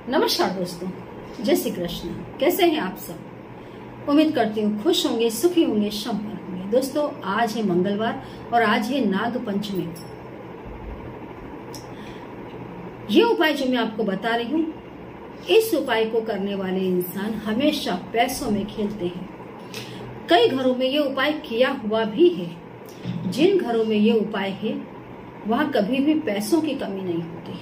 नमस्कार दोस्तों, जय श्री कृष्ण। कैसे हैं आप सब? उम्मीद करती हूँ खुश होंगे, सुखी होंगे, संपन्न होंगे। दोस्तों, आज है मंगलवार और आज है नाग पंचमी। ये उपाय जो मैं आपको बता रही हूँ, इस उपाय को करने वाले इंसान हमेशा पैसों में खेलते हैं। कई घरों में ये उपाय किया हुआ भी है। जिन घरों में ये उपाय है वहां कभी भी पैसों की कमी नहीं होती।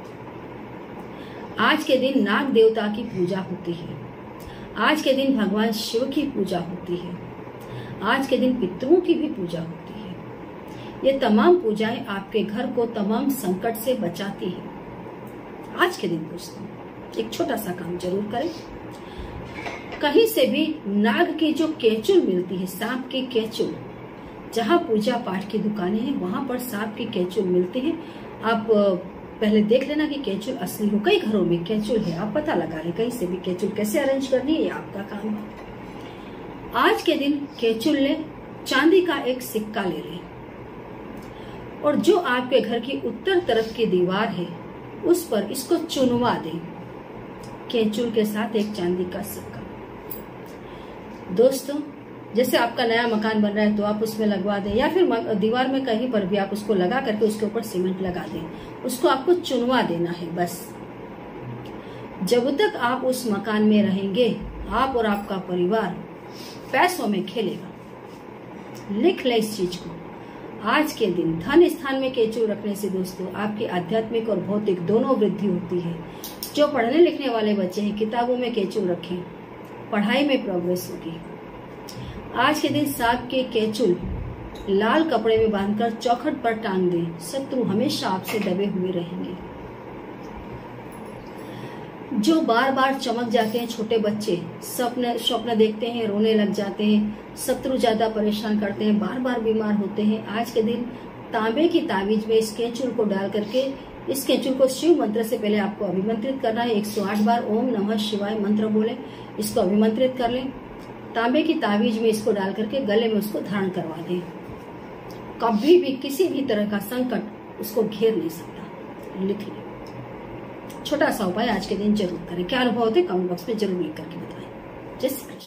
आज के दिन नाग देवता की पूजा होती है। आज के दिन भगवान शिव की पूजा होती है। आज के दिन पितरों की भी पूजा होती है। ये तमाम पूजाएं आपके घर को तमाम संकट से बचाती है। आज के दिन दोस्तों एक छोटा सा काम जरूर करें। कहीं से भी नाग की जो केचुल मिलती है, सांप की केचुल, जहाँ पूजा पाठ की दुकानें हैं वहां पर सांप की केचुल मिलती है। आप पहले देख लेना कि केचुल असली हो। कई घरों में केचुल है, आप पता लगा लें कहीं से भी केचुल कैसे अरेंज करनी है, ये आपका काम है। आज के दिन केचुल ले, चांदी का एक सिक्का ले लें और जो आपके घर की उत्तर तरफ की दीवार है उस पर इसको चुनवा दें, केचुल के साथ एक चांदी का सिक्का। दोस्तों, जैसे आपका नया मकान बन रहा है तो आप उसमें लगवा दें, या फिर दीवार में कहीं पर भी आप उसको लगा करके उसके ऊपर सीमेंट लगा दें। उसको आपको चुनवा देना है बस। जब तक आप उस मकान में रहेंगे, आप और आपका परिवार पैसों में खेलेगा। लिख ले इस चीज को। आज के दिन धन स्थान में केचुल रखने से दोस्तों आपकी आध्यात्मिक और भौतिक दोनों वृद्धि होती है। जो पढ़ने लिखने वाले बच्चे हैं, किताबों में केचुल रखें, पढ़ाई में प्रोग्रेस होगी। आज के दिन सांप के केचुल लाल कपड़े में बांधकर चौखट पर टांग दें। शत्रु हमेशा आपसे दबे हुए रहेंगे। जो बार बार चमक जाते हैं छोटे बच्चे, स्वप्न देखते हैं, रोने लग जाते हैं, शत्रु ज्यादा परेशान करते हैं, बार बार बीमार होते हैं, आज के दिन तांबे की ताबीज में इस केचुल को डाल करके, इस केचुल को शिव मंत्र से पहले आपको अभिमंत्रित करना है। 108 बार ओम नमः शिवाय मंत्र बोले, इसको अभिमंत्रित कर लें। तांबे की ताबीज में इसको डाल करके गले में उसको धारण करवा दें। कभी भी किसी भी तरह का संकट उसको घेर नहीं सकता। लिख लें। छोटा सा उपाय आज के दिन जरूर करें। क्या अनुभव होते कमेंट बॉक्स में जरूर लिख करके बताएं। जय श्री कृष्ण।